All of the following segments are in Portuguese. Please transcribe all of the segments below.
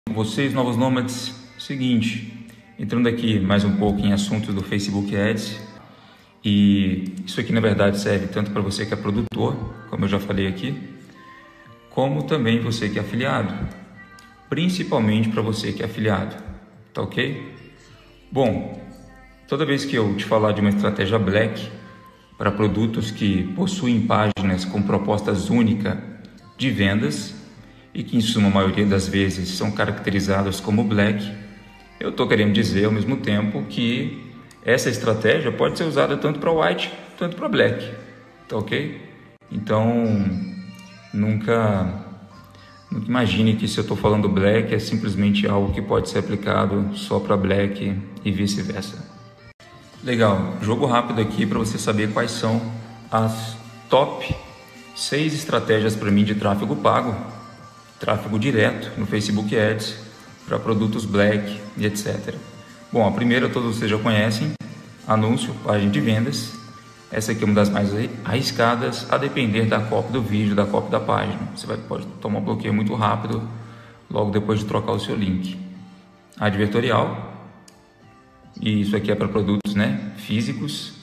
Com vocês, novos nômades. Seguinte, entrando aqui mais um pouco em assuntos do Facebook Ads, e isso aqui na verdade serve tanto para você que é produtor, como eu já falei aqui, como também você que é afiliado, principalmente para você que é afiliado, tá ok? Bom, toda vez que eu te falar de uma estratégia Black para produtos que possuem páginas com propostas únicas de vendas e que em suma maioria das vezes são caracterizadas como Black, eu estou querendo dizer ao mesmo tempo que essa estratégia pode ser usada tanto para White quanto para Black, tá ok? Então nunca imagine que se eu estou falando Black é simplesmente algo que pode ser aplicado só para Black e vice-versa. Legal, jogo rápido aqui para você saber quais são as top 6 estratégias para mim de tráfego pago, tráfego direto no Facebook Ads para produtos Black e etc. Bom, a primeira todos vocês já conhecem, anúncio, página de vendas. Essa aqui é uma das mais arriscadas, a depender da copy do vídeo, da copy da página. Você pode tomar um bloqueio muito rápido logo depois de trocar o seu link. Advertorial, e isso aqui é para produtos, né, físicos.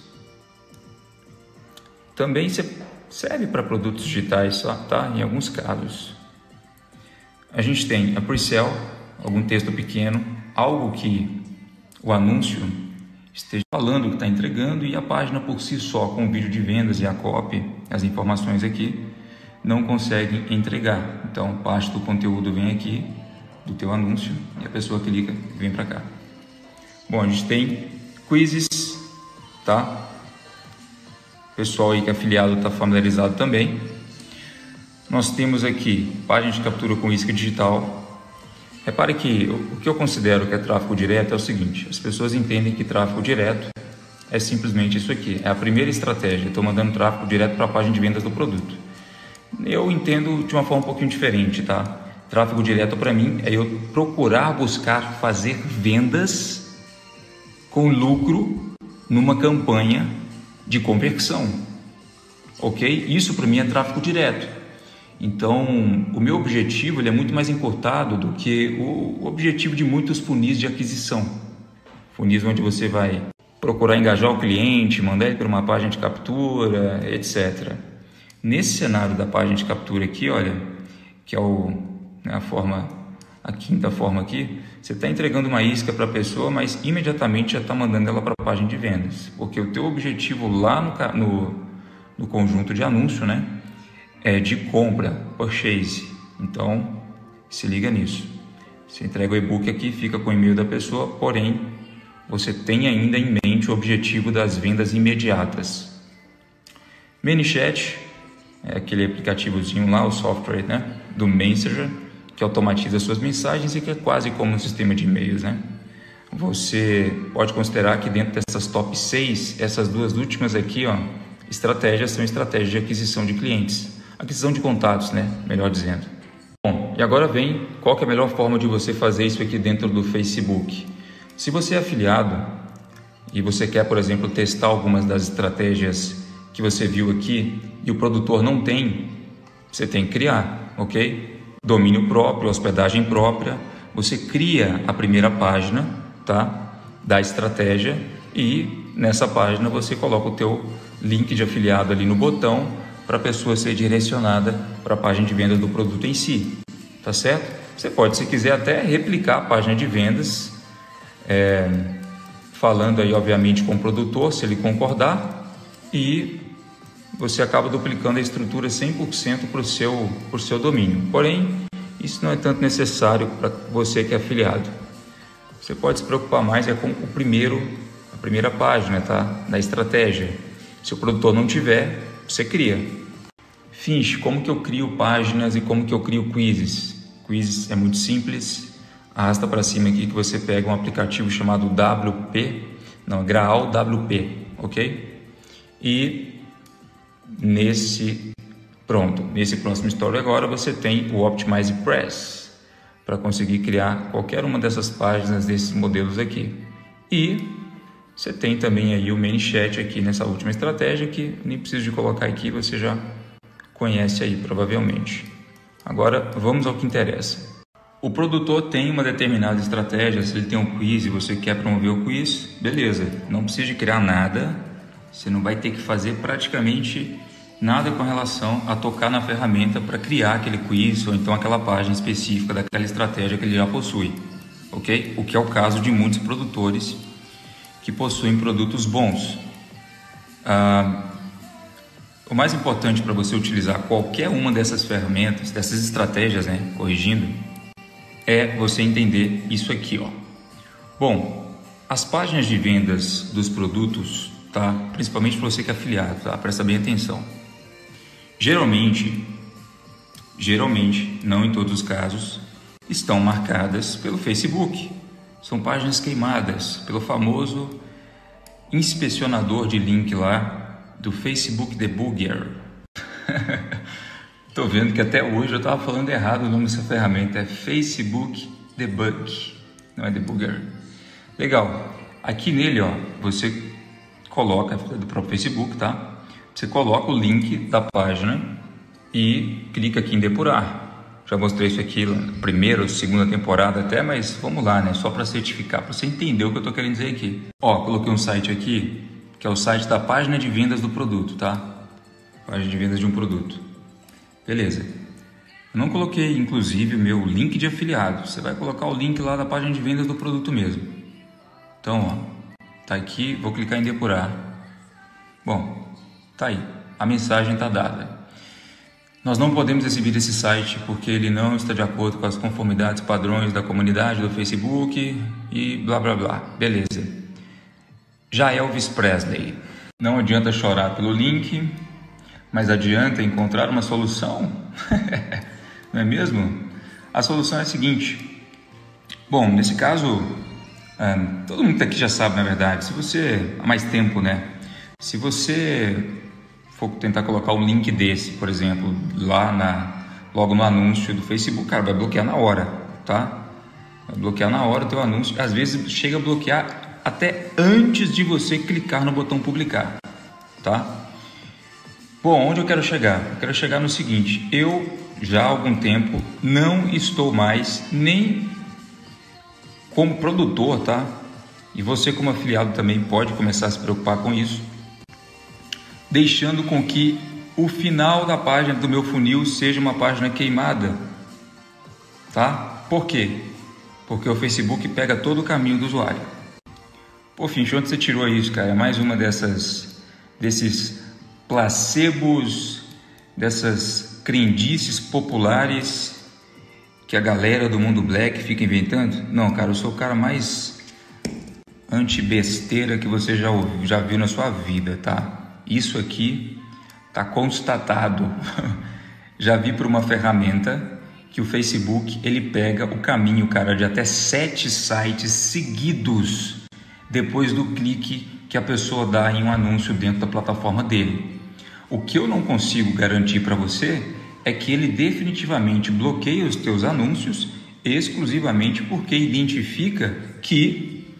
Também serve para produtos digitais, tá? Em alguns casos. A gente tem a pre-sale, algum texto pequeno, algo que o anúncio esteja falando que está entregando e a página por si só, com o vídeo de vendas e a copy, as informações aqui, não consegue entregar. Então, parte do conteúdo vem aqui, do teu anúncio, e a pessoa clica e vem para cá. Bom, a gente tem quizzes, tá? O pessoal aí que é afiliado está familiarizado também. Nós temos aqui página de captura com isca digital. Repare que o que eu considero que é tráfego direto é o seguinte: as pessoas entendem que tráfego direto é simplesmente isso aqui, é a primeira estratégia. Estou mandando tráfego direto para a página de vendas do produto. Eu entendo de uma forma um pouquinho diferente, tá? Tráfego direto para mim é eu procurar buscar fazer vendas com lucro numa campanha de conversão, ok? Isso para mim é tráfego direto. Então, o meu objetivo ele é muito mais encurtado do que o objetivo de muitos funis de aquisição. Funis onde você vai procurar engajar o cliente, mandar ele para uma página de captura, etc. Nesse cenário da página de captura aqui, olha, que é a quinta forma aqui, você está entregando uma isca para a pessoa, mas imediatamente já está mandando ela para a página de vendas. Porque o teu objetivo lá no conjunto de anúncio, né? É de compra, purchase. Então, se liga nisso. Você entrega o e-book aqui, fica com o e-mail da pessoa, porém, você tem ainda em mente o objetivo das vendas imediatas. ManyChat é aquele aplicativozinho lá, o software, né, do Messenger, que automatiza suas mensagens e que é quase como um sistema de e-mails, né? Você pode considerar que dentro dessas top 6, essas duas últimas aqui, ó, estratégias são estratégias de aquisição de clientes. Aquisição de contatos, né? Melhor dizendo. Bom, e agora vem qual que é a melhor forma de você fazer isso aqui dentro do Facebook. Se você é afiliado e você quer, por exemplo, testar algumas das estratégias que você viu aqui e o produtor não tem, você tem que criar, ok? Domínio próprio, hospedagem própria. Você cria a primeira página, tá? Da estratégia e nessa página você coloca o teu link de afiliado ali no botão para a pessoa ser direcionada para a página de vendas do produto em si, tá certo? Você pode, se quiser, até replicar a página de vendas, falando aí, obviamente, com o produtor, se ele concordar, e você acaba duplicando a estrutura 100% para o seu domínio. Porém, isso não é tanto necessário para você que é afiliado. Você pode se preocupar mais com a primeira página, tá? Da estratégia. Se o produtor não tiver, você cria. Finch, como que eu crio páginas e como que eu crio quizzes? Quizzes é muito simples. Arrasta para cima aqui que você pega um aplicativo chamado Graal WP, ok? E nesse próximo story agora você tem o Optimize Press para conseguir criar qualquer uma dessas páginas desses modelos aqui. E você tem também aí o ManyChat aqui nessa última estratégia que nem preciso de colocar aqui, você já conhece aí provavelmente. Agora vamos ao que interessa. O produtor tem uma determinada estratégia, se ele tem um quiz e você quer promover o quiz, beleza, não precisa de criar nada, você não vai ter que fazer praticamente nada com relação a tocar na ferramenta para criar aquele quiz ou então aquela página específica daquela estratégia que ele já possui, ok? O que é o caso de muitos produtores que possuem produtos bons. O mais importante para você utilizar qualquer uma dessas ferramentas, dessas estratégias, né, corrigindo, é você entender isso aqui, ó. Bom, as páginas de vendas dos produtos, tá? Principalmente para você que é afiliado, tá? Presta bem atenção. Geralmente, não em todos os casos, estão marcadas pelo Facebook. São páginas queimadas pelo famoso inspecionador de link lá do Facebook Debugger. Tô vendo que até hoje eu estava falando errado o nome dessa ferramenta, é Facebook Debug, não é Debugger. Legal, aqui nele, ó, você coloca, do próprio Facebook, tá? Você coloca o link da página e clica aqui em depurar. Já mostrei isso aqui na primeira ou segunda temporada até, mas vamos lá, né? Só para certificar, para você entender o que eu tô querendo dizer aqui. Ó, coloquei um site aqui, que é o site da página de vendas do produto, tá? Página de vendas de um produto. Beleza. Eu não coloquei, inclusive, o meu link de afiliado. Você vai colocar o link lá da página de vendas do produto mesmo. Então, ó, tá aqui, vou clicar em depurar. Bom, tá aí. A mensagem está dada. Nós não podemos exibir esse site porque ele não está de acordo com as conformidades padrões da comunidade do Facebook e blá blá blá. Beleza. Já Elvis Presley. Não adianta chorar pelo link, mas adianta encontrar uma solução? Não é mesmo? A solução é a seguinte. Bom, nesse caso, todo mundo aqui já sabe, na verdade, se você, há mais tempo, né? Se você for tentar colocar um link desse, por exemplo, logo no anúncio do Facebook, cara, vai bloquear na hora, tá? Vai bloquear na hora o teu anúncio. Às vezes chega a bloquear até antes de você clicar no botão publicar, tá? Bom, onde eu quero chegar? Eu quero chegar no seguinte, eu já há algum tempo não estou mais nem como produtor, tá? E você como afiliado também pode começar a se preocupar com isso, deixando com que o final da página do meu funil seja uma página queimada, tá? Por quê? Porque o Facebook pega todo o caminho do usuário. Pô, Finch, onde você tirou isso, cara? É mais uma desses placebos, dessas crendices populares que a galera do mundo black fica inventando? Não, cara, eu sou o cara mais anti-besteira que você já viu na sua vida, tá? Isso aqui tá constatado. Já vi por uma ferramenta que o Facebook, ele pega o caminho, cara, de até 7 sites seguidos depois do clique que a pessoa dá em um anúncio dentro da plataforma dele. O que eu não consigo garantir para você é que ele definitivamente bloqueia os teus anúncios exclusivamente porque identifica que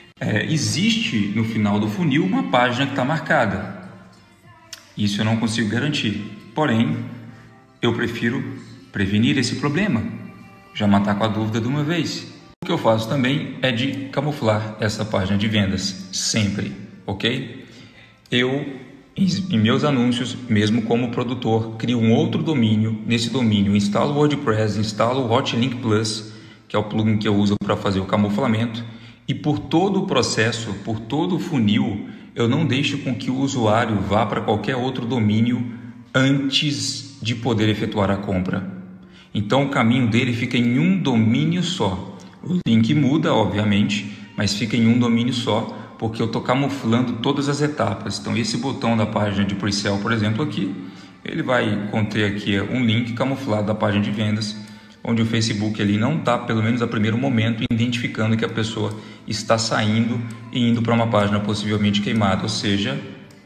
existe no final do funil uma página que está marcada. Isso eu não consigo garantir. Porém, eu prefiro prevenir esse problema, já matar com a dúvida de uma vez. O que eu faço também é de camuflar essa página de vendas, sempre, ok? Eu, em meus anúncios, mesmo como produtor, crio um outro domínio. Nesse domínio, instalo o WordPress, instalo o Hotlink Plus, que é o plugin que eu uso para fazer o camuflamento. E por todo o processo, por todo o funil, eu não deixo com que o usuário vá para qualquer outro domínio antes de poder efetuar a compra. Então o caminho dele fica em um domínio só. O link muda, obviamente, mas fica em um domínio só, porque eu estou camuflando todas as etapas. Então esse botão da página de pre-sale, por exemplo, aqui, ele vai conter aqui um link camuflado da página de vendas, onde o Facebook ele não está, pelo menos a primeiro momento, identificando que a pessoa está saindo e indo para uma página possivelmente queimada, ou seja,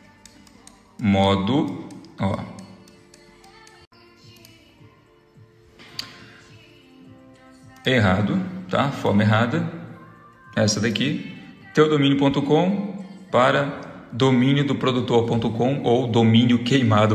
modo, errado, tá? Forma errada, essa daqui, teudomínio.com para domíniodoprodutor.com ou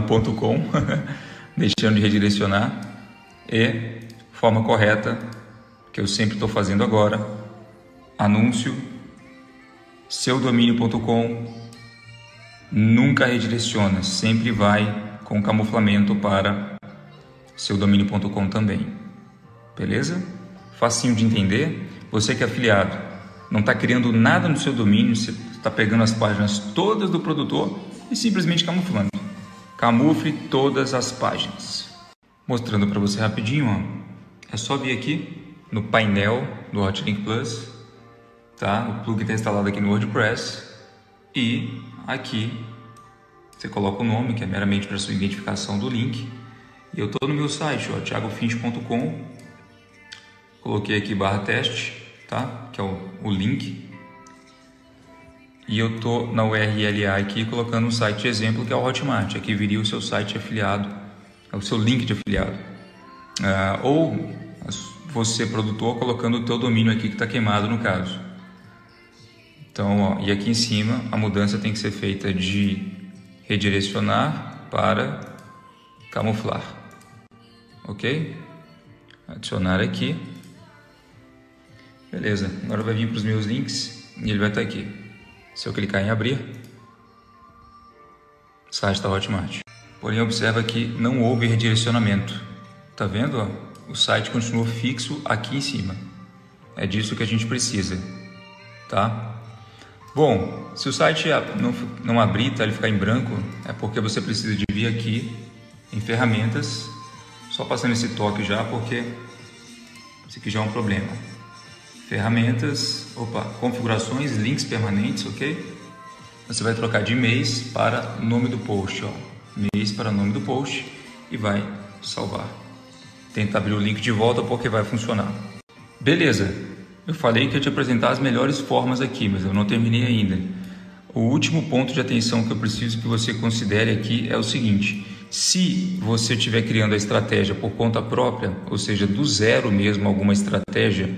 domínioqueimado.com, deixando de redirecionar, e forma correta, que eu sempre estou fazendo agora, anúncio, seudomínio.com, nunca redireciona, sempre vai com camuflamento para seudomínio.com também, beleza? Facinho de entender. Você que é afiliado, não está criando nada no seu domínio, você está pegando as páginas todas do produtor e simplesmente camuflando. Camufle todas as páginas. Mostrando para você rapidinho, ó. É só vir aqui no painel do Hotlink Plus, tá? O plugin está instalado aqui no WordPress e aqui você coloca o nome, que é meramente para sua identificação do link. E eu estou no meu site, ó, thiagofinch.com. Coloquei aqui /teste, tá? Que é o link. E eu estou na URL aqui colocando um site de exemplo que é o Hotmart. Aqui viria o seu site afiliado, o seu link de afiliado. Ou você, produtor, colocando o teu domínio aqui que está queimado no caso. Então, ó, e aqui em cima a mudança tem que ser feita de redirecionar para camuflar. Ok? Adicionar aqui. Beleza, agora vai vir para os meus links e ele vai estar aqui. Se eu clicar em abrir, o site da Hotmart. Porém, observa que não houve redirecionamento. Tá vendo? Ó? O site continuou fixo aqui em cima. É disso que a gente precisa, tá? Bom, se o site não abrir, tá, ele ficar em branco, é porque você precisa de vir aqui em ferramentas. Só passando esse toque já, porque isso aqui já é um problema. Ferramentas, configurações, links permanentes, ok? Você vai trocar de mês para nome do post, ó. Mês para nome do post e vai salvar. Tenta abrir o link de volta porque vai funcionar. Beleza, eu falei que eu ia te apresentar as melhores formas aqui, mas eu não terminei ainda. O último ponto de atenção que eu preciso que você considere aqui é o seguinte: se você estiver criando a estratégia por conta própria, ou seja, do zero mesmo alguma estratégia,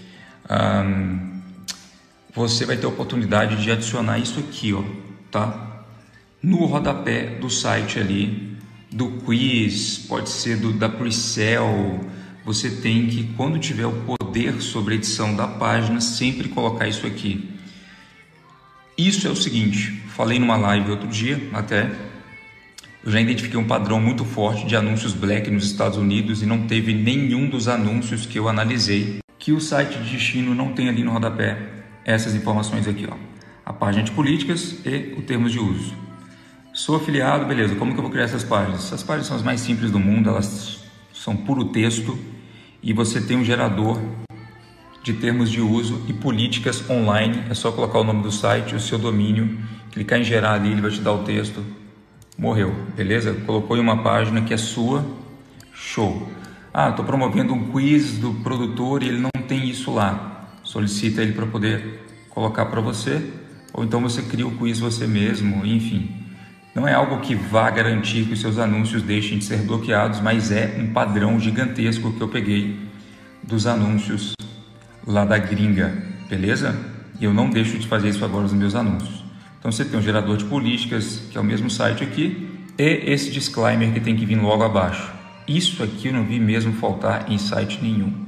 você vai ter a oportunidade de adicionar isso aqui, ó, tá? No rodapé do site ali, do quiz, pode ser da pre-sale. Você tem que, quando tiver o poder sobre a edição da página, sempre colocar isso aqui. Isso é o seguinte, falei numa live outro dia até, eu já identifiquei um padrão muito forte de anúncios black nos Estados Unidos e não teve nenhum dos anúncios que eu analisei que o site de destino não tem ali no rodapé essas informações aqui, ó. A página de políticas e o termos de uso. Sou afiliado, beleza, como que eu vou criar essas páginas? Essas páginas são as mais simples do mundo, elas são puro texto e você tem um gerador de termos de uso e políticas online. É só colocar o nome do site, o seu domínio, clicar em gerar ali, ele vai te dar o texto. Morreu, beleza? Colocou em uma página que é sua, show. Estou promovendo um quiz do produtor e ele não tem isso lá. Solicita ele para poder colocar para você, ou então você cria o quiz você mesmo, enfim. Não é algo que vá garantir que os seus anúncios deixem de ser bloqueados, mas é um padrão gigantesco que eu peguei dos anúncios lá da gringa, beleza? E eu não deixo de fazer isso agora nos meus anúncios. Então você tem um gerador de políticas, que é o mesmo site aqui, e esse disclaimer que tem que vir logo abaixo. Isso aqui eu não vi mesmo faltar em site nenhum.